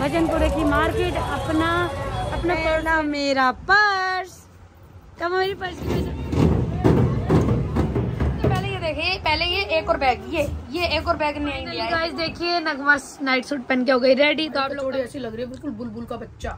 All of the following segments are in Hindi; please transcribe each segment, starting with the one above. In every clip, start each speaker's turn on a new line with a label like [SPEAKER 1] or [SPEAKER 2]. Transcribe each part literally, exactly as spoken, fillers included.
[SPEAKER 1] भजनपुरे की मार्केट। अपना अपना पहला मेरा पर्स, कब मेरी पर्स की
[SPEAKER 2] तो पहले ये देखिए, पहले ये एक और बैग, ये ये एक और बैग नहीं लिया।
[SPEAKER 1] गाइस देखिए नगमा नाइट सूट पहन के हो गई रेडी। तो आप लोग
[SPEAKER 2] थोड़ी ऐसी लग रही है बिल्कुल बुलबुल का बच्चा।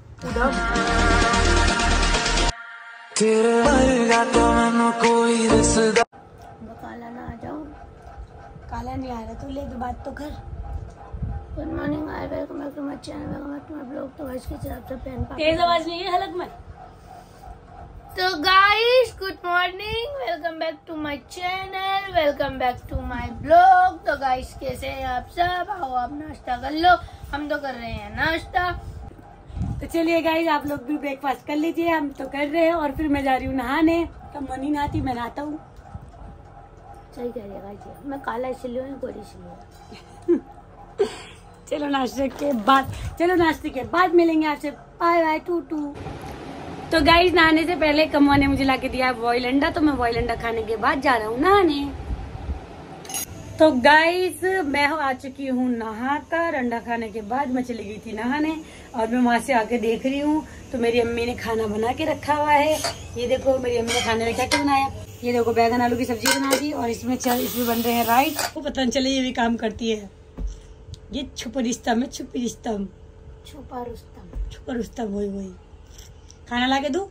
[SPEAKER 1] काला ना आ जाओ, काला नहीं आ रहा तू, ले बात तो कर। Good morning, I welcome back to my channel, welcome back to my blog. तो गाइस किस हिसाब से पहन पा तेज आवाज नहीं है हलक में। तो guys good morning, welcome back to my channel, welcome back to my blog. तो गाइस कैसे हैं आप सब? आओ आप नाश्ता कर लो, हम तो कर रहे हैं नाश्ता। तो चलिए गाइस आप लोग भी ब्रेकफास्ट कर लीजिए, हम तो कर रहे हैं। और फिर मैं जा रही हूँ नहाने। तो मनी नहाती, मैं नहाता हूँ। सही कह रही है गाइस, मैं काला इसलिए हूँ, गोरी इसलिए। चलो नाश्ते के बाद चलो नाश्ते के बाद मिलेंगे आपसे। बाय बाय टू टू। तो गाइस नहाने से पहले कम्मा ने मुझे लाके दिया बॉयल अंडा, तो मैं बॉयल अंडा खाने के बाद जा रहा हूँ नहाने। तो गाइस मैं आ चुकी हूँ नहाकर, अंडा खाने के बाद मैं चली गई थी नहाने। और मैं वहां से आके देख रही हूँ तो मेरी अम्मी ने खाना बना के रखा हुआ है। ये देखो मेरी अम्मी ने खाने में क्या क्या बनाया। ये देखो बैगन आलू की सब्जी बना दी, और इसमें चल इसमें बन रहे हैं राइस। वो पता नहीं चले ये भी काम करती है। ये छुपा रिश्ता में छुपी रिश्तम, छुपा रुस्तम, छुपा रुस्तम, वही वही। खाना ला के दू।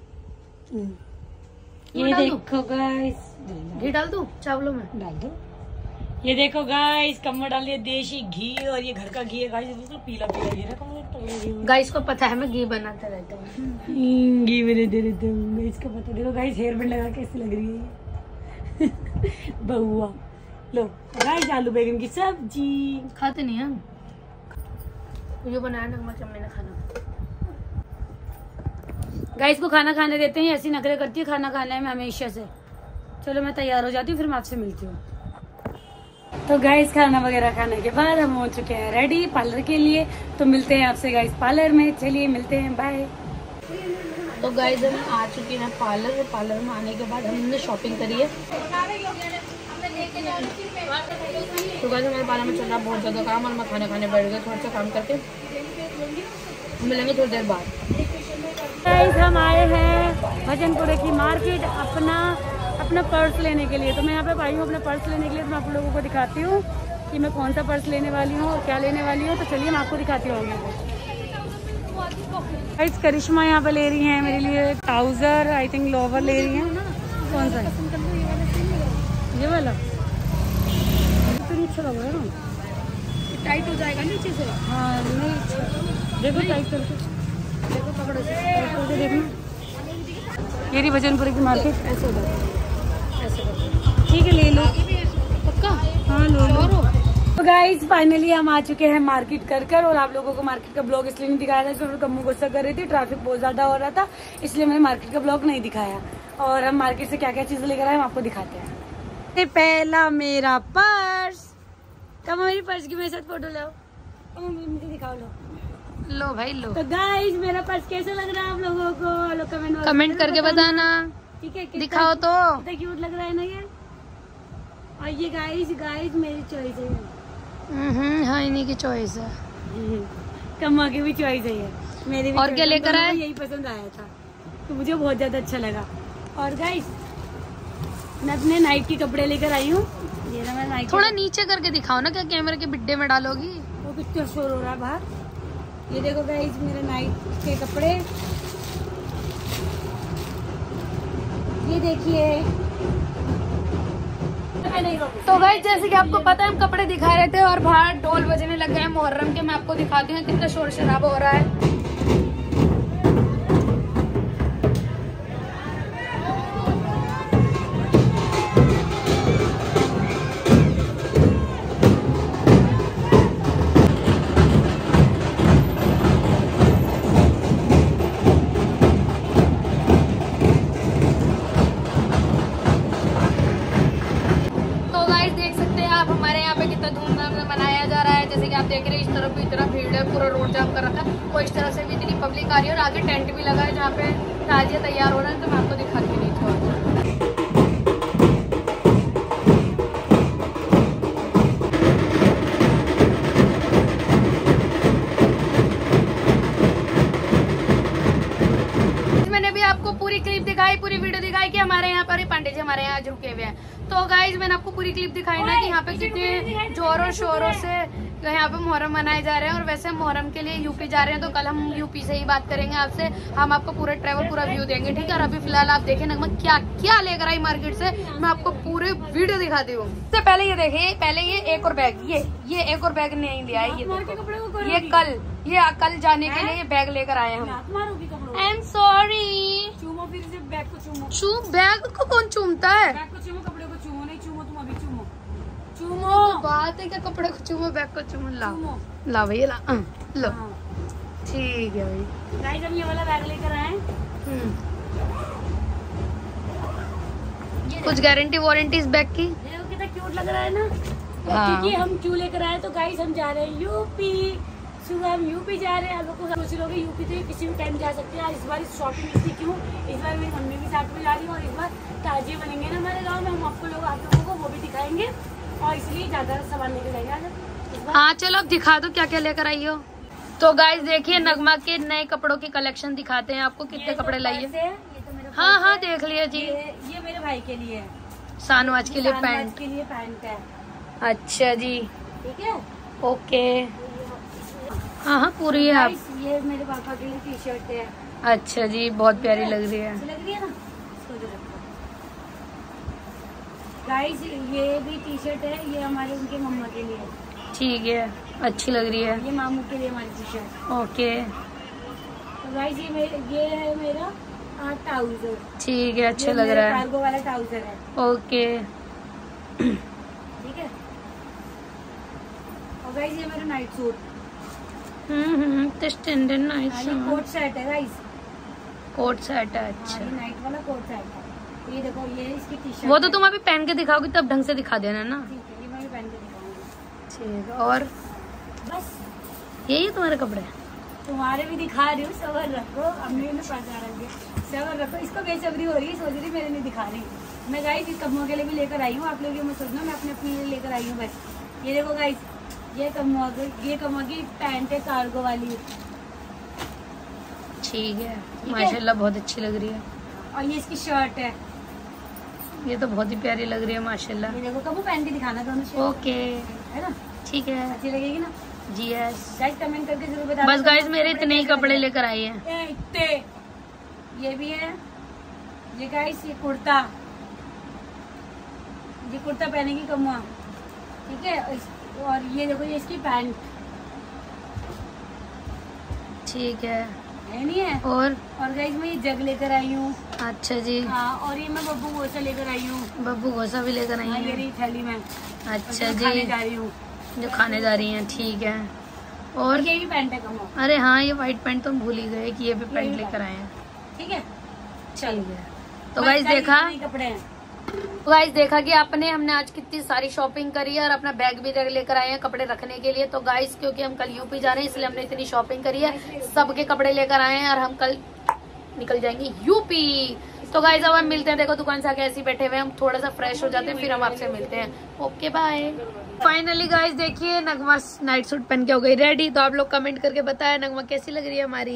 [SPEAKER 1] ये देखो गाइस,
[SPEAKER 2] घी डाल दूं चावलों में?
[SPEAKER 1] डाल दो। ये देखो गाइस कम्मा डाल दिया देशी घी, और ये घर का घी है गाइस, बिल्कुल पीला पीला घी रखा।
[SPEAKER 2] गाइस को पता है मैं घी बनाते रहता हूँ,
[SPEAKER 1] घी मैंने दे देते हूँ, इसको पता। देखो गाइस हेयर बैंड लगा कैसी लग रही है बहुआ। लो गाइस आलू बैगन की सब्जी।
[SPEAKER 2] खाते नहीं हम, ये बनाया ना मम्मी ने खाना।
[SPEAKER 1] गाइस को खाना खाने देते हैं, ऐसी नखरे करती है खाना खाने में हमेशा से। चलो मैं तैयार हो जाती हूँ, फिर मैं आपसे मिलती हूँ। तो गाइस खाना वगैरह खाने के बाद हम हो चुके हैं रेडी पार्लर के लिए। तो मिलते हैं आपसे गाइस पार्लर में। चलिए मिलते हैं, बाय।
[SPEAKER 2] तो गाइस हम आ चुके हैं पार्लर। पार्लर में आने के बाद हमने शॉपिंग करी है। तो गाइस हमारे पार्लर में चल रहा बहुत ज्यादा काम, और मैं खाना खाने बैठ गए। थोड़ा सा काम करके मिलेंगे थोड़ी देर बाद।
[SPEAKER 1] गाइस हम आए हैं भजनपुरे की मार्केट अपना अपना पर्स लेने के लिए। तो मैं यहाँ पे आई हूँ अपना पर्स लेने के लिए। तो मैं आप लोगों को दिखाती हूँ कि मैं कौन सा पर्स लेने वाली हूँ और क्या लेने वाली हूँ। तो चलिए मैं आपको दिखाती हूँ। गाइस करिश्मा यहाँ पे ले रही है मेरे लिए ट्राउजर, आई थिंक लोवर ले रही है। कौन सा है? ये वाला तो अच्छा लग रहा है ना,
[SPEAKER 2] टाइट हो जाएगा नीचे से।
[SPEAKER 1] हाँ नहीं देखो टाइट करके,
[SPEAKER 2] देखो पकड़ो से
[SPEAKER 1] देखना। ये रही भजनपुरे की मार्केट, ऐसे होता है, ऐसे करके। ठीक है ले लो
[SPEAKER 2] पक्का।
[SPEAKER 1] हाँ लो लो। तो गाइस फाइनली हम आ चुके हैं मार्केट कर कर। और आप लोगों को मार्केट का ब्लॉग इसलिए नहीं दिखाया था क्योंकि कम्मू गुस्सा कर रही थी, ट्रैफिक बहुत ज्यादा हो रहा था, इसलिए मैंने मार्केट का ब्लॉग नहीं दिखाया। और हम मार्केट से क्या क्या चीजें लेकर आए हम आपको दिखाते हैं। पहला मेरा पर्स, कब मेरी पर्स की मेरे साथ फोटो लो, मुझे दिखाओ। लो
[SPEAKER 2] लो भाई लो।
[SPEAKER 1] तो गाइस मेरा पर्स कैसा लग रहा है आप लोगों को? लोग कमेंट
[SPEAKER 2] कमेंट करके बताना।
[SPEAKER 1] ठीक है
[SPEAKER 2] दिखाओ तो
[SPEAKER 1] कितना क्यूट लग रहा है ना ये। और ये गाइस गाइस मेरी चॉइस है।
[SPEAKER 2] हम्म हाँ इन्हीं की चॉइस है,
[SPEAKER 1] कम्मा की भी चॉइस है ये, मेरी भी।
[SPEAKER 2] और क्या लेकर आए?
[SPEAKER 1] यही पसंद आया था तो मुझे बहुत ज्यादा अच्छा लगा। और गाइस मैं अपने नाइट के कपड़े लेकर आई हूँ। ये ना मैं नाइट
[SPEAKER 2] थोड़ा नीचे करके दिखाओ ना, क्या कैमरे के बिड्डे में डालोगी?
[SPEAKER 1] वो कितना शोर हो रहा है बाहर। ये देखो गाइस मेरे नाइट के कपड़े, ये देखिए।
[SPEAKER 2] तो गाइस जैसे कि आपको पता है हम कपड़े दिखा रहे थे और बाहर ढोल बजने लग गए मुहर्रम के। मैं आपको दिखाती हूँ कितना शोर शराबा हो रहा है। आप देख रहे हैं इस तरफ भी इतना भीड़ है, पूरा रोड जाम कर रखा है। और इस तरह से भी इतनी पब्लिक आ रही है, और आगे टेंट भी लगा है जहाँ पे ताजिया तैयार हो रहा है। तो मैं आपको दिखाती नहीं थोड़ा। पूरी वीडियो दिखाई कि हमारे यहाँ पर पंडित जी हमारे यहाँ आज रुके हुए हैं। तो गाइज मैंने आपको पूरी क्लिप दिखाई ना कि यहाँ पे कितने जोरों शोरों से यहाँ पे मुहर्रम मनाए जा रहे हैं। और वैसे मुहर्रम के लिए यूपी जा रहे हैं, तो कल हम यूपी से ही बात करेंगे आपसे। हम आपको पूरा ट्रेवल पूरा व्यू देंगे, ठीक है। और अभी फिलहाल आप देखें नगमा क्या क्या लेकर आई मार्केट से, मैं आपको पूरे वीडियो दिखाती हूँ। सबसे पहले ये देखिए, पहले ये एक और बैग, ये ये एक और बैग नहीं लिया है, ये ये कल ये कल जाने के लिए ये बैग लेकर आए हम। I am sorry.
[SPEAKER 1] चूमो फिर से बैग को चूमो।
[SPEAKER 2] चूम बैग को कौन चूमता है?
[SPEAKER 1] बैग को चूमो, कपड़े को चूमो। नहीं चूमो, तुम अभी चूमो। चूमो
[SPEAKER 2] बात है क्या? कपड़े को चूमो, बैग को चूमो। ला ला भैया ला, लो ठीक है भाई।
[SPEAKER 1] गाइस हम ये वाला बैग लेकर आए।
[SPEAKER 2] कुछ गारंटी वारंटी इस बैग की?
[SPEAKER 1] देखो कितना क्यूट लग रहा है ना।
[SPEAKER 2] हाँ।
[SPEAKER 1] क्योंकि हम क्यों लेकर आए, तो गाइस हम जा रहे हैं यूपी। सुबह हम यूपी जा रहे हैं। आप लोग को सोच लोगे यूपी तो किसी भी टाइम जा सकते हैं। इस बार इस शॉपिंग इसलिए क्यों, इस बार मेरी मम्मी भी साथ में जा रही है। और इस बार ताजिए बनेंगे ना हमारे गाँव में, हम आपको लोग आप लोगों को वो भी दिखाएंगे। और इसलिए ज्यादा सामान लेकर जाएंगे।
[SPEAKER 2] हाँ चलो अब दिखा दो क्या क्या लेकर आई हो। तो गाइस देखिए नगमा के नए कपड़ों की कलेक्शन दिखाते हैं आपको, कितने कपड़े लाइए। हाँ हाँ देख लिया जी।
[SPEAKER 1] ये, ये मेरे भाई के लिए है,
[SPEAKER 2] शानवाज के लिए
[SPEAKER 1] शानवाज
[SPEAKER 2] पैंट
[SPEAKER 1] के लिए पैंट है।
[SPEAKER 2] अच्छा जी
[SPEAKER 1] ठीक है,
[SPEAKER 2] ओके। हाँ हाँ पूरी है आप।
[SPEAKER 1] ये मेरे पापा के लिए टी शर्ट है।
[SPEAKER 2] अच्छा जी बहुत प्यारी लग रही है।
[SPEAKER 1] लग रही है ना। गाइस ये भी टी शर्ट है, ये हमारे उनके मम्मा के लिए।
[SPEAKER 2] ठीक है अच्छी लग रही है।
[SPEAKER 1] ये मामू के लिए हमारी टी शर्ट।
[SPEAKER 2] ओके।
[SPEAKER 1] तो गाइस ये मेरे ये है मेरा ट्राउजर।
[SPEAKER 2] ठीक है अच्छा लग रहा है।
[SPEAKER 1] कार्गो वाला ट्राउजर है।
[SPEAKER 2] ओके
[SPEAKER 1] ठीक है। और गाइस ये मेरा night suit.
[SPEAKER 2] Hmm hmm standard night suit.
[SPEAKER 1] Coat set है गाइस।
[SPEAKER 2] कोट सेट है अच्छा।
[SPEAKER 1] ये नाइट वाला कोट सेट है। ये देखो ये इसकी टी शर्ट।
[SPEAKER 2] वो तो तुम अभी पहन के दिखाओगी तब ढंग से दिखा देना ना।
[SPEAKER 1] ठीक है, ये मैं भी पहन के दिखाऊंगी।
[SPEAKER 2] ठीक है। और
[SPEAKER 1] बस
[SPEAKER 2] यही है तुम्हारे कपड़े?
[SPEAKER 1] तुम्हारे भी दिखा रही हूँ, सबर रखो। अम्मी ने पता रखी, सबर रखो। इसको बेसब्री हो रही है, सोच रही मेरे नहीं दिखा रही। मैं गाइस इस कम्मों के लिए भी लेकर आई हूँ। आप लोग ये मत सोचना मैं अपने अपने लिए लेकर आई हूँ बस। ये देखो गाइस, ये कम्मों ये कम्मों की पैंट है कार्गो वाली।
[SPEAKER 2] ठीक है माशाल्लाह बहुत अच्छी लग रही है।
[SPEAKER 1] और ये इसकी शर्ट है।
[SPEAKER 2] ये तो बहुत ही प्यारी लग रही है माशाल्लाह।
[SPEAKER 1] ये देखो कम्मो पहन के दिखाना दोनों शर्ट।
[SPEAKER 2] ओके
[SPEAKER 1] है ना,
[SPEAKER 2] ठीक है
[SPEAKER 1] अच्छी लगेगी ना
[SPEAKER 2] जी। यस
[SPEAKER 1] गाइस कमेंट करके जरूर बताना।
[SPEAKER 2] बस गाइस मेरे इतने ही कपड़े लेकर आई हैं।
[SPEAKER 1] ए, इतने ये भी है। ये गाइस ये कुर्ता, ये कुर्ता पहनेगी कमुआ। ठीक है। और ये देखो ये इसकी पैंट।
[SPEAKER 2] ठीक है
[SPEAKER 1] है नहीं है।
[SPEAKER 2] और
[SPEAKER 1] और गाइस मैं ये जग लेकर आई हूँ।
[SPEAKER 2] अच्छा जी।
[SPEAKER 1] हाँ और ये मैं बब्बू गोसा लेकर आई हूँ।
[SPEAKER 2] बब्बू गोसा भी लेकर आई
[SPEAKER 1] हाँ, ये
[SPEAKER 2] है।
[SPEAKER 1] रही थैली में।
[SPEAKER 2] अच्छा
[SPEAKER 1] और
[SPEAKER 2] जी
[SPEAKER 1] खाने जा रही हूँ।
[SPEAKER 2] जो खाने जा रही हैं ठीक है। और
[SPEAKER 1] ये भी पैंट है कमो।
[SPEAKER 2] अरे हाँ ये व्हाइट पैंट तो हम भूल ही गए कि ये भी पैंट
[SPEAKER 1] भी
[SPEAKER 2] लेकर आए हैं।
[SPEAKER 1] ठीक है
[SPEAKER 2] ठीक है। तो गाइस देखा
[SPEAKER 1] कपड़े हैं।
[SPEAKER 2] तो गाइस देखा कि आपने हमने आज कितनी सारी शॉपिंग करी है और अपना बैग भी लेकर आए हैं कपड़े रखने के लिए। तो गाइस क्योंकि हम कल यूपी जा रहे हैं इसलिए हमने इतनी शॉपिंग करी है, सबके कपड़े लेकर आए हैं और हम कल निकल जाएंगे यूपी। तो गाइस अब हम मिलते हैं। देखो दुकान से आके ऐसे ही बैठे हुए हम थोड़ा सा फ्रेश हो जाते हैं फिर हम आपसे मिलते हैं। Okay bye. फाइनली गाइस देखिए नगमा नाइट सूट पहन के हो गई रेडी। तो आप लोग कमेंट करके बताएं नगमा कैसी लग रही है हमारी।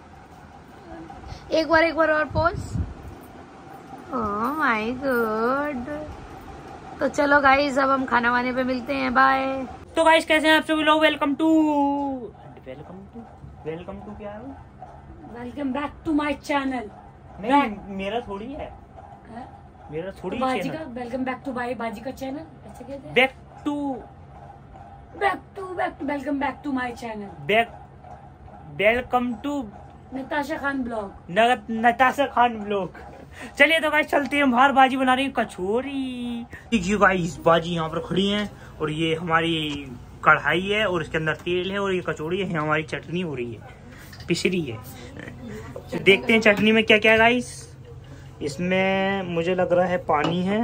[SPEAKER 2] एक बार एक बार और पोज। Oh my God. तो चलो गाइस अब हम खाना वाने पे मिलते हैं। बाय।
[SPEAKER 3] तो गाइस कैसे हैं आप सभी लोग। Welcome to welcome to welcome to क्या है?
[SPEAKER 1] Welcome back to my channel.
[SPEAKER 3] नहीं मेरा थोड़ी है, मेरा थोड़ी
[SPEAKER 1] बाजी का। वेलकम बैक टू बाई बाजी का चैनल ऐसे कहते हैं।
[SPEAKER 3] Back to
[SPEAKER 1] back to back to welcome back to my channel.
[SPEAKER 3] Back welcome to
[SPEAKER 1] Natasha Khan blog.
[SPEAKER 3] Natasha Khan blog. चलिए तो गाइस चलते हैं बाहर। बाजी बना रही है कचौरी। देखिए गाइस बाजी यहाँ पर खड़ी हैं और ये हमारी कढ़ाई है और इसके अंदर तेल है और ये कचौड़ी है। हमारी चटनी हो रही है, पिसरी है। तो देखते हैं चटनी में क्या क्या है गाइस। इसमें मुझे लग रहा है पानी है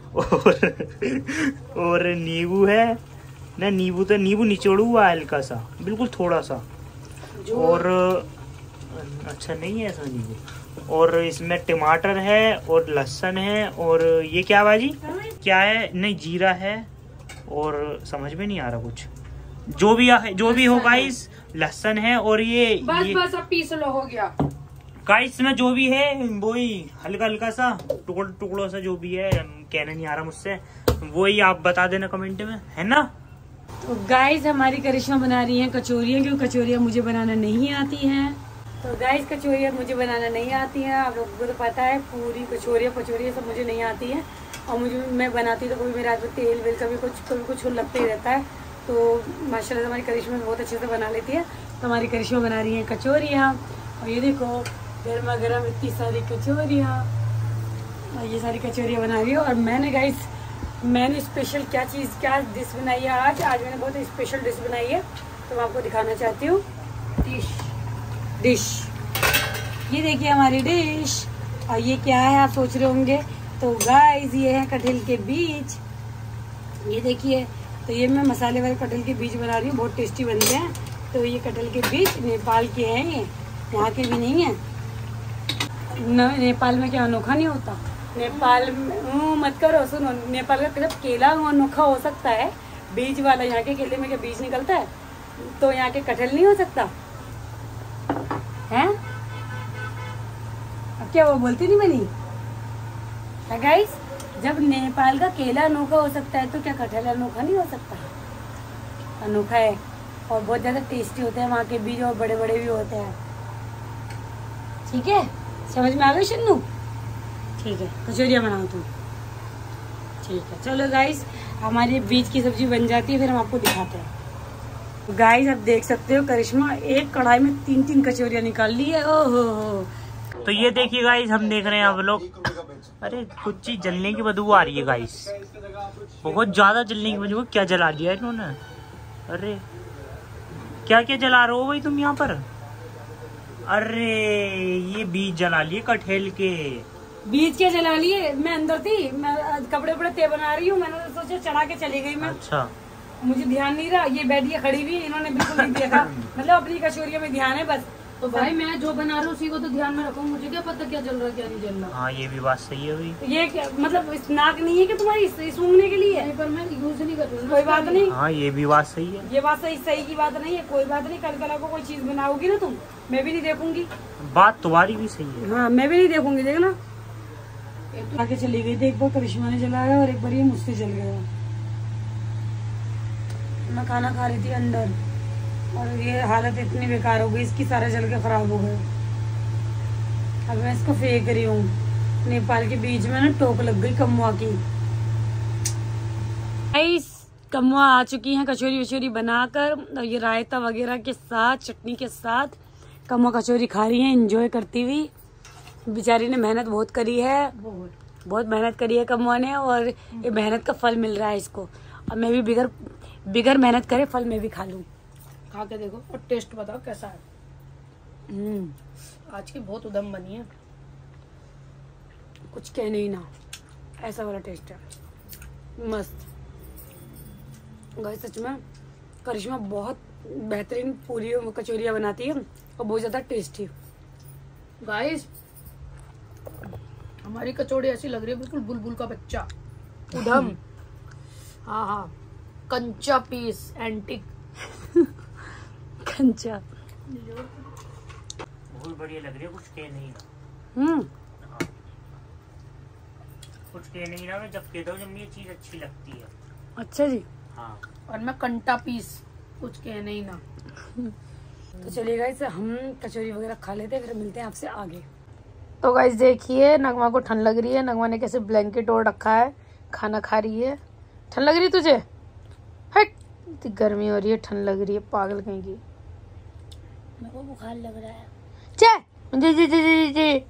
[SPEAKER 3] और और नींबू है ना। नींबू तो नींबू निचोड़ा हुआ है हल्का सा, बिल्कुल थोड़ा सा। और अच्छा नहीं है ऐसा नींबू। और इसमें टमाटर है और लहसुन है और ये क्या बाजी क्या है? नहीं जीरा है और समझ में नहीं आ रहा कुछ। जो भी जो भी हो गाइस लहसुन है और ये
[SPEAKER 2] बस
[SPEAKER 3] ये,
[SPEAKER 2] बस अब पीस लो हो गया।
[SPEAKER 3] गाइस में जो भी है वो ही हल्का हल्का सा टुकड़ टुकड़ों सा जो भी है, कहना नहीं आ रहा मुझसे, वो ही आप बता देना कमेंट में, है ना।
[SPEAKER 1] तो गाइस हमारी करिश्मा बना रही है कचौरियाँ, क्योंकि कचौरियाँ मुझे बनाना नहीं आती हैं। तो गाइस कचौरियाँ मुझे बनाना नहीं आती हैं, आप लोगों को तो पता है, पूरी कचौरियाँ पचौरियाँ सब मुझे नहीं आती हैं। और मुझे मैं बनाती तो कभी मेरे हाथ में तेल वेल कभी कुछ कभी कुछ लगते ही रहता है। तो माशाल्लाह से हमारी करिश्मा बहुत अच्छे से बना लेती है। तो हमारी करिश्मा बना रही है कचौरियाँ, और ये देखो गर्मा गर्म इतनी सारी कचौरियाँ, और ये सारी कचौरियाँ बना रही है। और मैंने गाइस मैंने स्पेशल क्या चीज़ क्या डिश बनाई है आज आज मैंने बहुत स्पेशल डिश बनाई है, तो मैं आपको दिखाना चाहती हूँ। डिश डिश ये देखिए हमारी डिश। और ये क्या है आप सोच रहे होंगे, तो गाइस ये है कटहल के बीज, ये देखिए। तो ये मैं मसाले वाले कटहल के बीज बना रही हूँ, बहुत टेस्टी बनते हैं। तो ये कटहल के बीज नेपाल के हैं, ये यहाँ के भी नहीं है। नेपाल में क्या अनोखा नहीं होता, नेपाल में मत करो, सुनो, नेपाल का जब केला अनोखा हो सकता है बीज वाला, यहाँ के केले में क्या बीज निकलता है, तो यहाँ के कटहल नहीं हो सकता है। अब क्या वो बोलती नहीं बनी क्या गाइस, जब नेपाल का केला अनोखा हो सकता है तो क्या कटहल अनोखा नहीं हो सकता, अनोखा है। और बहुत ज्यादा टेस्टी होते हैं वहाँ के बीज, और बड़े बड़े भी होते हैं। ठीक है, समझ में आ गई शन्नू। ठीक है, कचौरियाँ बनाओ तुम। ठीक है, चलो गाइस हमारी बीज की सब्जी बन जाती है, फिर हम आपको दिखाते हैं। गाइस आप देख सकते हो करिश्मा एक कढ़ाई में तीन तीन कचौरियाँ निकाल ली है। ओहो हो।
[SPEAKER 3] तो ये देखिए गाइस, हम देख रहे हैं आप लोग, अरे कुछ चीज जलने की बदबू आ रही है गाइस, बहुत ज्यादा जलने की बदबू। क्या जला दिया इन्होंने, अरे क्या क्या जला रहे हो भाई तुम यहाँ पर। अरे ये बीज जला लिए कटहल के।
[SPEAKER 1] बीज के जला लिए, मैं अंदर थी, मैं कपड़े वपड़े ते बना रही हूँ, मैंने तो सोचा चढ़ा के चली गई मैं।
[SPEAKER 3] अच्छा,
[SPEAKER 1] मुझे ध्यान नहीं रहा, ये बैठिए खड़ी हुई, इन्होंने बिल्कुल नहीं देखा। मतलब अपनी कचौरियों में ध्यान है बस।
[SPEAKER 2] तो भाई मैं जो बना रही हूँ उसी को तो ध्यान में रखूँ, मुझे क्या पता क्या जल रहा क्या नहीं जल रहा।
[SPEAKER 3] हाँ ये भी बात सही है भाई।
[SPEAKER 1] ये क्या मतलब इस नाक नहीं है कि तुम्हारी सूंघने के लिए,
[SPEAKER 2] पर मैं यूज नहीं कर रही।
[SPEAKER 1] कोई बात नहीं।
[SPEAKER 3] हाँ ये भी बात सही है, ये
[SPEAKER 1] बात सही सही की बात नहीं है, कोई बात नहीं। कल कल को कोई चीज बनाओगी ना तुम, मैं भी नहीं देखूंगी।
[SPEAKER 3] बात तुम्हारी भी सही है।
[SPEAKER 1] हाँ मैं भी नहीं देखूंगी, देखना। आगे चली गई थी, एक बार करिश्मा ने जलाया और एक बार ये मुझसे जल गया। मैं खाना खा रही थी अंदर, और ये हालत इतनी बेकार हो गई इसकी, सारा जल के खराब हो गए। अब मैं इसको फेंक रही हूँ। नेपाल के बीच में ना टोक लग गई कमुआ की। कमुआ आ चुकी हैं कचौरी वचौरी बनाकर, और ये रायता वगैरह के साथ, चटनी के साथ कमुआ कचौरी खा रही हैं एंजॉय करती हुई। बेचारी ने मेहनत बहुत करी है, बहुत बहुत मेहनत करी है कमुआ ने, और ये मेहनत का फल मिल रहा है इसको। और मैं भी बिगर बिगर मेहनत करे फल मैं भी खा लूं।
[SPEAKER 2] खा के देखो और टेस्ट बताओ कैसा है।
[SPEAKER 1] हम्म,
[SPEAKER 2] आज की बहुत उदम बनी है,
[SPEAKER 1] कुछ कहने ही ना, ऐसा वाला टेस्ट है, मस्त। गाइस सच में करिश्मा बहुत बेहतरीन पूरी कचौरियाँ बनाती है, और बहुत ज्यादा टेस्टी।
[SPEAKER 2] गाइस हमारी कचौड़ी ऐसी लग रही है बिल्कुल बुलबुल का बच्चा, उधम। हाँ हाँ, कंचा पीस, एंटिक
[SPEAKER 1] कंचा,
[SPEAKER 3] बहुत बढ़िया लग रही है, कुछ कह नहीं ना।
[SPEAKER 1] हम्म,
[SPEAKER 3] हाँ। कुछ कह नहीं ना, मैं जब कहता हूँ जब ये चीज अच्छी लगती है।
[SPEAKER 1] अच्छा जी।
[SPEAKER 3] हाँ,
[SPEAKER 2] और मैं कंटा पीस, कुछ कहने ही ना।
[SPEAKER 1] तो चलिए गाइस हम कचौरी वगैरह खा लेते हैं, फिर मिलते हैं आपसे आगे।
[SPEAKER 2] तो गाइस देखिए नगमा को ठंड लग रही है, नगमा ने कैसे ब्लैंकेट ओढ़ रखा है, खाना खा रही है। ठंड लग रही है तुझे? हट, इतनी गर्मी हो रही है, ठंड लग रही है, पागल कहीं की।
[SPEAKER 1] मेरे को बुखार लग रहा है।
[SPEAKER 2] चे जी जी जी जी जी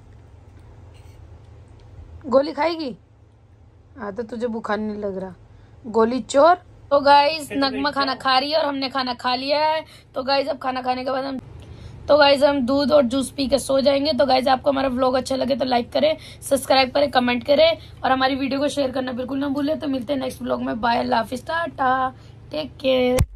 [SPEAKER 2] गोली खाएगी? हाँ तो तुझे बुखार नहीं लग रहा, गोली चोर। तो गाइस नगमा खाना खा रही है और हमने खाना खा लिया है। तो गाइस अब खाना खाने के बाद हम तो गाइस हम दूध और जूस पी के सो जाएंगे। तो गाइस आपको हमारा व्लॉग अच्छा लगे तो लाइक करें, सब्सक्राइब करें, कमेंट करें, और हमारी वीडियो को शेयर करना बिल्कुल ना भूलें। तो मिलते हैं नेक्स्ट व्लॉग में। बाय, अल्लाह हाफिज, टाटा, टेक केयर।